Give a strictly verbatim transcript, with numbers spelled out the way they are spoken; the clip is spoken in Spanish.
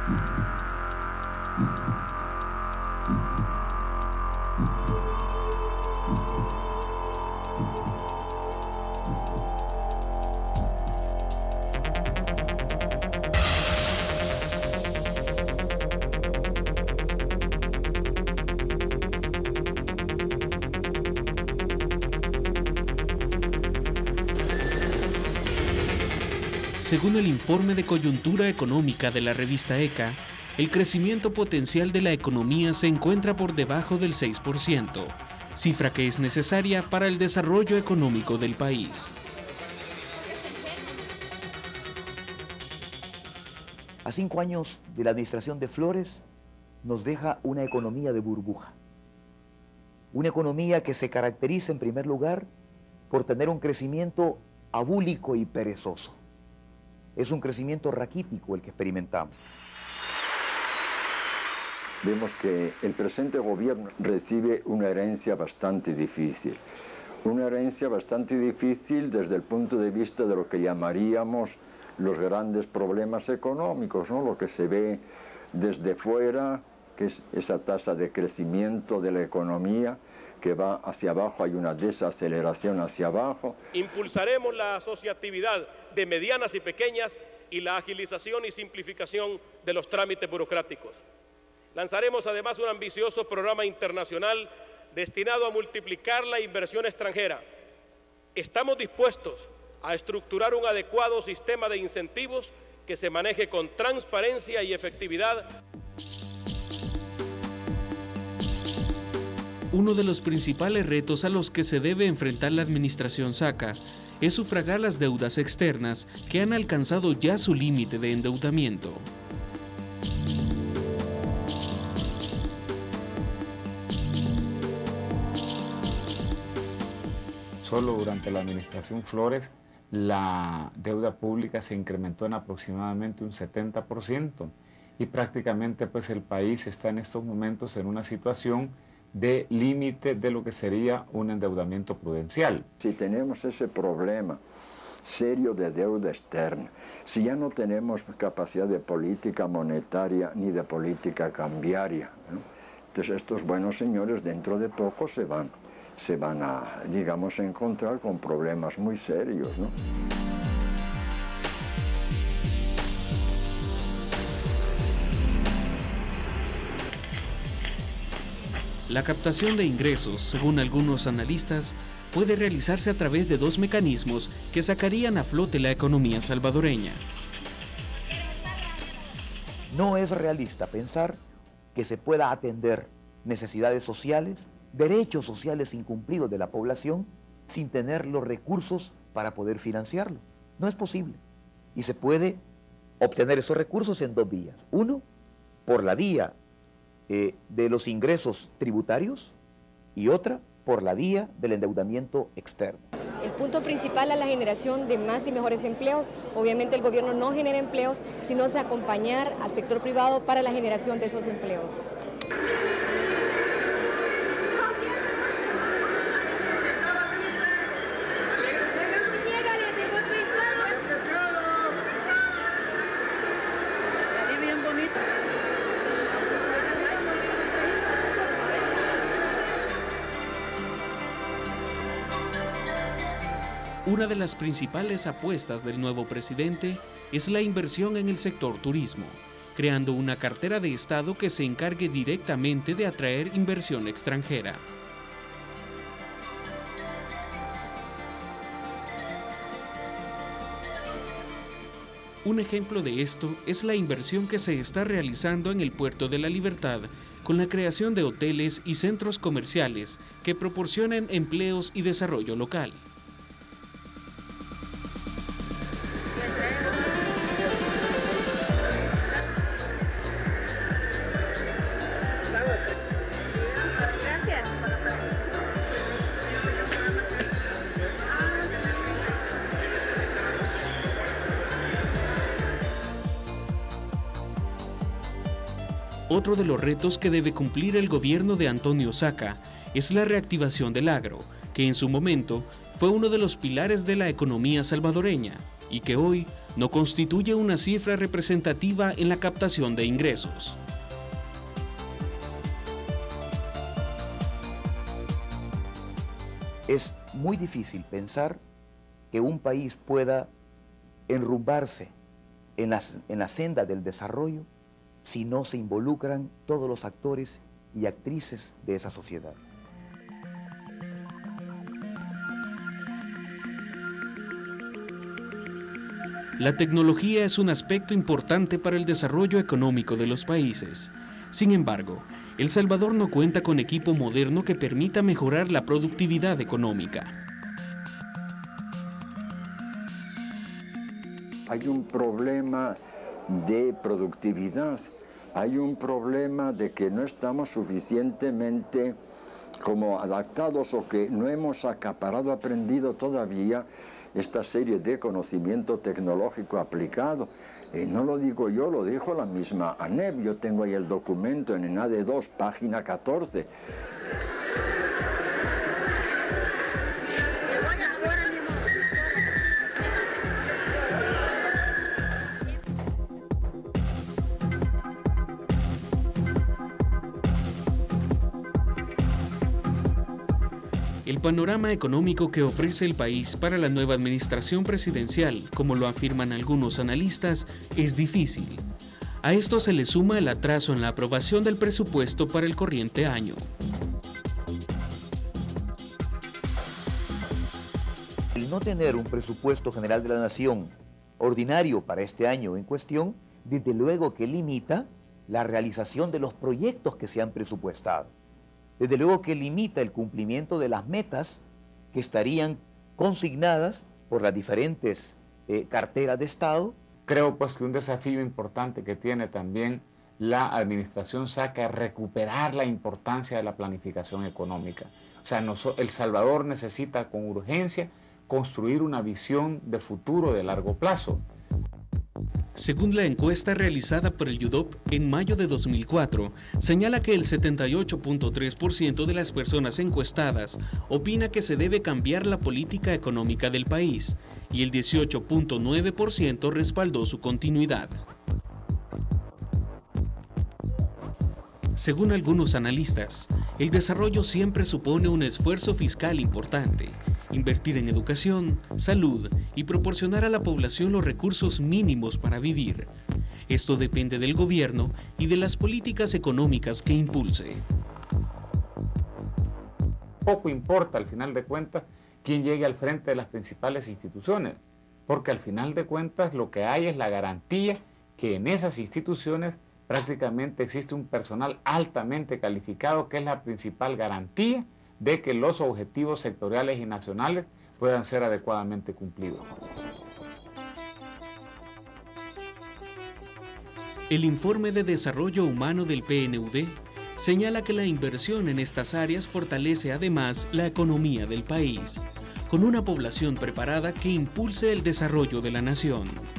Según el informe de coyuntura económica de la revista ECA, el crecimiento potencial de la economía se encuentra por debajo del seis por ciento, cifra que es necesaria para el desarrollo económico del país. A cinco años de la administración de Flores, nos deja una economía de burbuja. Una economía que se caracteriza en primer lugar por tener un crecimiento abúlico y perezoso. Es un crecimiento raquítico el que experimentamos. Vemos que el presente gobierno recibe una herencia bastante difícil. Una herencia bastante difícil desde el punto de vista de lo que llamaríamos los grandes problemas económicos, ¿no? Lo que se ve desde fuera, que es esa tasa de crecimiento de la economía que va hacia abajo, hay una desaceleración hacia abajo. Impulsaremos la asociatividad de medianas y pequeñas y la agilización y simplificación de los trámites burocráticos. Lanzaremos además un ambicioso programa internacional destinado a multiplicar la inversión extranjera. Estamos dispuestos a estructurar un adecuado sistema de incentivos que se maneje con transparencia y efectividad. Uno de los principales retos a los que se debe enfrentar la administración Saca es sufragar las deudas externas que han alcanzado ya su límite de endeudamiento. Solo durante la administración Flores, la deuda pública se incrementó en aproximadamente un setenta por ciento y prácticamente pues, el país está en estos momentos en una situación de límite de lo que sería un endeudamiento prudencial. Si tenemos ese problema serio de deuda externa, si ya no tenemos capacidad de política monetaria ni de política cambiaria, ¿no? Entonces estos buenos señores dentro de poco se van, se van a, digamos, encontrar con problemas muy serios, ¿no? La captación de ingresos, según algunos analistas, puede realizarse a través de dos mecanismos que sacarían a flote la economía salvadoreña. No es realista pensar que se pueda atender necesidades sociales, derechos sociales incumplidos de la población, sin tener los recursos para poder financiarlo. No es posible. Y se puede obtener esos recursos en dos vías. Uno, por la vía Eh, de los ingresos tributarios y otra por la vía del endeudamiento externo. El punto principal es la generación de más y mejores empleos. Obviamente el gobierno no genera empleos, sino es acompañar al sector privado para la generación de esos empleos. Una de las principales apuestas del nuevo presidente es la inversión en el sector turismo, creando una cartera de Estado que se encargue directamente de atraer inversión extranjera. Un ejemplo de esto es la inversión que se está realizando en el Puerto de la Libertad con la creación de hoteles y centros comerciales que proporcionen empleos y desarrollo local. Otro de los retos que debe cumplir el gobierno de Antonio Saca es la reactivación del agro, que en su momento fue uno de los pilares de la economía salvadoreña. y que hoy no constituye una cifra representativa en la captación de ingresos. Es muy difícil pensar que un país pueda enrumbarse en la, en la senda del desarrollo si no se involucran todos los actores y actrices de esa sociedad. La tecnología es un aspecto importante para el desarrollo económico de los países. Sin embargo, El Salvador no cuenta con equipo moderno que permita mejorar la productividad económica. Hay un problema de productividad, hay un problema de que no estamos suficientemente como adaptados o que no hemos acaparado, aprendido todavía esta serie de conocimiento tecnológico aplicado. Eh, no lo digo yo, lo dijo la misma ANEP. Yo tengo ahí el documento en E N A D dos, página catorce. El panorama económico que ofrece el país para la nueva administración presidencial, como lo afirman algunos analistas, es difícil. A esto se le suma el atraso en la aprobación del presupuesto para el corriente año. El no tener un presupuesto general de la nación ordinario para este año en cuestión, desde luego que limita la realización de los proyectos que se han presupuestado. Desde luego que limita el cumplimiento de las metas que estarían consignadas por las diferentes eh, carteras de Estado. Creo pues que un desafío importante que tiene también la administración saca es recuperar la importancia de la planificación económica. O sea, El Salvador necesita con urgencia construir una visión de futuro de largo plazo. Según la encuesta realizada por el YUDOP en mayo de dos mil cuatro, señala que el setenta y ocho punto tres por ciento de las personas encuestadas opina que se debe cambiar la política económica del país y el dieciocho punto nueve por ciento respaldó su continuidad. Según algunos analistas, el desarrollo siempre supone un esfuerzo fiscal importante. Invertir en educación, salud y proporcionar a la población los recursos mínimos para vivir. Esto depende del gobierno y de las políticas económicas que impulse. Poco importa al final de cuentas quién llegue al frente de las principales instituciones, porque al final de cuentas lo que hay es la garantía que en esas instituciones prácticamente existe un personal altamente calificado, que es la principal garantía de que los objetivos sectoriales y nacionales puedan ser adecuadamente cumplidos. El informe de desarrollo humano del P N U D señala que la inversión en estas áreas fortalece además la economía del país, con una población preparada que impulse el desarrollo de la nación.